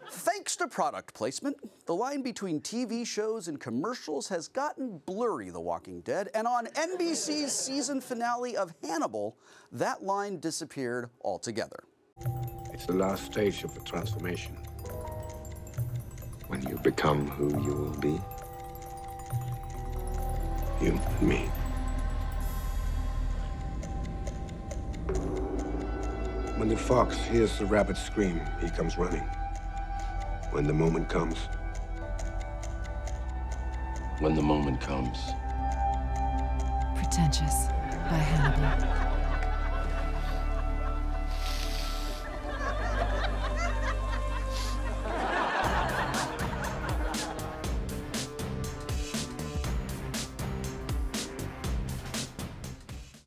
Thanks to product placement, the line between TV shows and commercials has gotten blurry, The Walking Dead, and on NBC's season finale of Hannibal, that line disappeared altogether. It's the last stage of the transformation. When you become who you will be. You and me. When the fox hears the rabbit scream, he comes running. When the moment comes. When the moment comes. Pretentious by Hannibal.